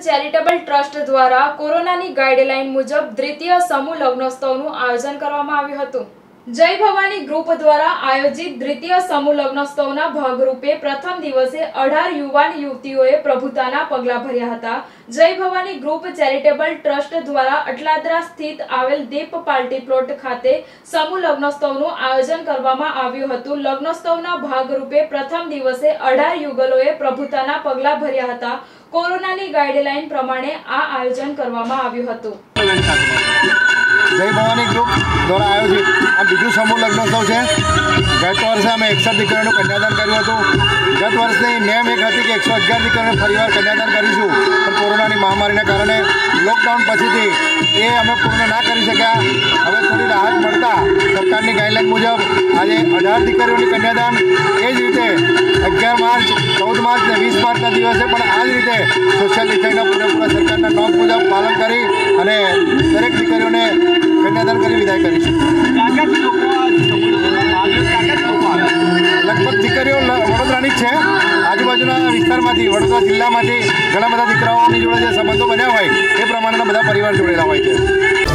Charitable trust દ્વારા કોરોનાની guideline મુજબ દ્વિતીય સમૂહ લગ્નોત્સવનું આયોજન કરવામાં આવ્યું હતું। જય ભવાની ગ્રુપ દ્વારા આયોજિત દ્વિતીય સમૂહ લગ્નોત્સવના ભાગરૂપે પ્રથમ દિવસે 18 યુવાન યુવતીઓએ પ્રભુતાના પગલાં ભર્યા હતા। જય ભવાની ગ્રુપ ચેરિટેબલ ટ્રસ્ટ દ્વારા અટલાદરા સ્થિત આવેલ દીપ પાર્ટી પ્લોટ ખાતે સમૂહ લગ્નોત્સવનું આયોજન કરવામાં આવ્યું હતું। લગ્નોત્સવના ભાગરૂપે પ્રથમ દિવસે 18 યુગલોએ પ્રભુતાના પગલાં ભર્યા હતા। કોરોનાની ગાઈડલાઈન પ્રમાણે આ આયોજન કરવામાં આવ્યું હતું। जय भवानी ग्रुप द्वारा आयोजित आ बीजू समूह लग्नोत्सव है। गत वर्षे अमे 61 दीकरीओनुं कन्यादान कर्युं हतुं। गत वर्षनी नेम एक हती कि 111 दीकरीओने फरीवार कन्यादान करीशुं, पण कोरोनानी महामारीना कारणे लॉकडाउन पछीथी ए अमे पूर्ण ना करी शक्या। हवे थोड़ी राहत मळता सरकारनी गाइडलाइन मुजब आज 18 दीकरीओनुं कन्यादान ए ज रीते 11 मार्च 14 मार्च ने 20 मार्चना दिवसे पण आ ज रीते सोशल डिस्टन्सना पूरेपूरा सरकारना नोंध मुजब पालन करी अने दरेक दीकरीओने कन्यादान कर विदाय करीशुं। लगभग दीकरीओ वडोदरानी ज छे। आजुबाजुना विस्तारमांथी वडोदरा जिल्लामांथी घणा बधा दीकराओनी जोडे जे संबंधो बन्या होय ए प्रमाणेना बधा परिवार जोडेला होय छे।